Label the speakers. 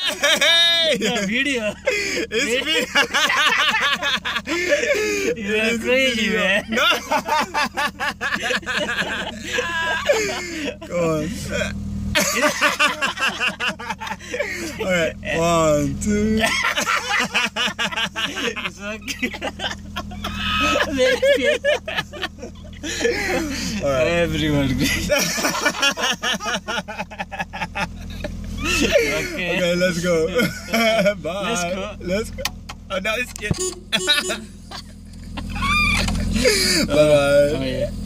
Speaker 1: The video.
Speaker 2: It's me.
Speaker 1: You're crazy, man.
Speaker 2: No. Come on. Alright, 1, 2.
Speaker 1: It's okay.
Speaker 2: Alright.
Speaker 1: Everyone. Okay.
Speaker 2: Okay, let's go. Bye.
Speaker 1: Let's go.
Speaker 2: Let's go. Oh, now it's it. Bye bye.
Speaker 1: Oh, yeah.